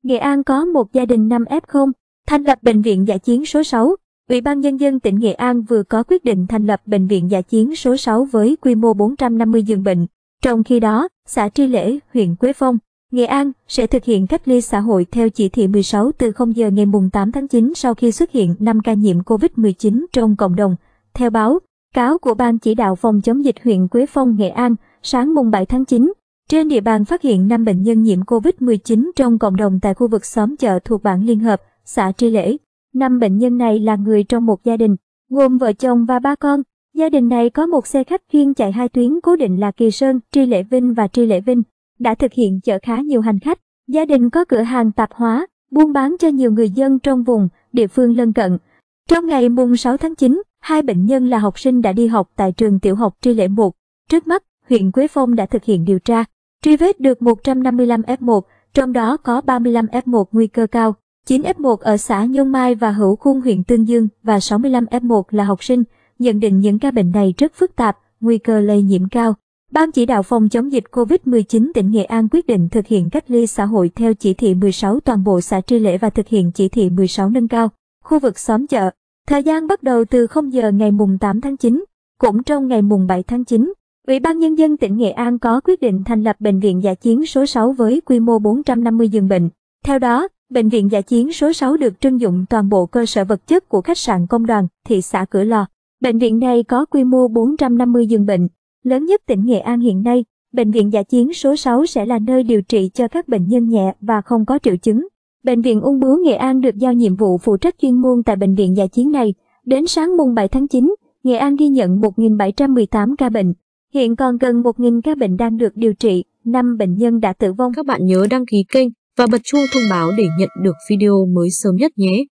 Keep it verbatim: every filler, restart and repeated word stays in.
Nghệ An có một gia đình năm ép không, thành lập bệnh viện dã chiến số sáu. Ủy ban Nhân dân tỉnh Nghệ An vừa có quyết định thành lập bệnh viện dã chiến số sáu với quy mô bốn trăm năm mươi giường bệnh. Trong khi đó, xã Tri Lễ, huyện Quế Phong, Nghệ An sẽ thực hiện cách ly xã hội theo chỉ thị mười sáu từ không giờ ngày tám tháng chín sau khi xuất hiện năm ca nhiễm Covid mười chín trong cộng đồng. Theo báo cáo của Ban chỉ đạo phòng chống dịch huyện Quế Phong, Nghệ An, sáng mùng bảy tháng chín, trên địa bàn phát hiện năm bệnh nhân nhiễm Covid mười chín trong cộng đồng tại khu vực xóm chợ thuộc bản Liên Hợp, xã Tri Lễ. Năm bệnh nhân này là người trong một gia đình, gồm vợ chồng và ba con. Gia đình này có một xe khách chuyên chạy hai tuyến cố định là Kỳ Sơn, Tri Lễ Vinh và Tri Lễ Vinh, đã thực hiện chở khá nhiều hành khách. Gia đình có cửa hàng tạp hóa, buôn bán cho nhiều người dân trong vùng, địa phương lân cận. Trong ngày mùng sáu tháng chín, hai bệnh nhân là học sinh đã đi học tại trường tiểu học Tri Lễ một. Trước mắt, huyện Quế Phong đã thực hiện điều tra, truy vết được một trăm năm mươi lăm ép một, trong đó có ba mươi lăm ép một nguy cơ cao, chín ép một ở xã Nhôn Mai và Hữu Khung huyện Tương Dương và sáu mươi lăm ép một là học sinh. Nhận định những ca bệnh này rất phức tạp, nguy cơ lây nhiễm cao. Ban chỉ đạo phòng chống dịch Covid mười chín tỉnh Nghệ An quyết định thực hiện cách ly xã hội theo chỉ thị mười sáu toàn bộ xã Tri Lễ và thực hiện chỉ thị mười sáu nâng cao khu vực xóm chợ. Thời gian bắt đầu từ không giờ ngày mùng tám tháng chín. Cũng trong ngày mùng bảy tháng chín, Ủy ban Nhân dân tỉnh Nghệ An có quyết định thành lập bệnh viện dã chiến số sáu với quy mô bốn trăm năm mươi giường bệnh. Theo đó, bệnh viện dã chiến số sáu được trưng dụng toàn bộ cơ sở vật chất của khách sạn Công đoàn, thị xã Cửa Lò. Bệnh viện này có quy mô bốn trăm năm mươi giường bệnh, lớn nhất tỉnh Nghệ An hiện nay. Bệnh viện dã chiến số sáu sẽ là nơi điều trị cho các bệnh nhân nhẹ và không có triệu chứng. Bệnh viện ung bướu Nghệ An được giao nhiệm vụ phụ trách chuyên môn tại bệnh viện dã chiến này. Đến sáng mùng bảy tháng chín, Nghệ An ghi nhận một nghìn bảy trăm mười tám ca bệnh. Hiện còn gần một nghìn ca bệnh đang được điều trị, năm bệnh nhân đã tử vong. Các bạn nhớ đăng ký kênh và bật chuông thông báo để nhận được video mới sớm nhất nhé.